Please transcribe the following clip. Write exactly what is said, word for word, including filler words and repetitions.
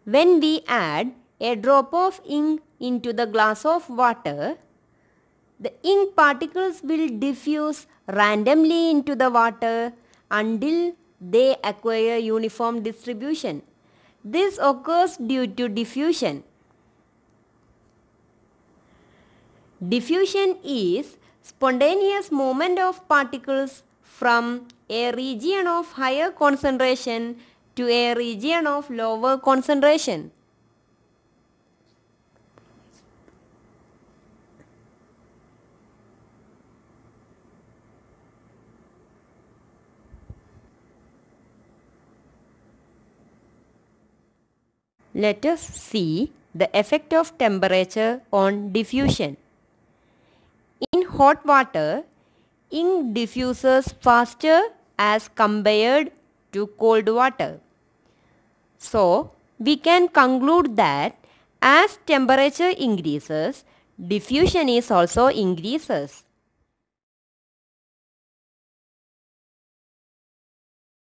When we add a drop of ink into the glass of water, the ink particles will diffuse randomly into the water until they acquire uniform distribution. This occurs due to diffusion. Diffusion is spontaneous movement of particles from a region of higher concentration to a region of lower concentration. Let us see the effect of temperature on diffusion. In hot water, ink diffuses faster as compared to cold water. So, we can conclude that as temperature increases, diffusion is also increases.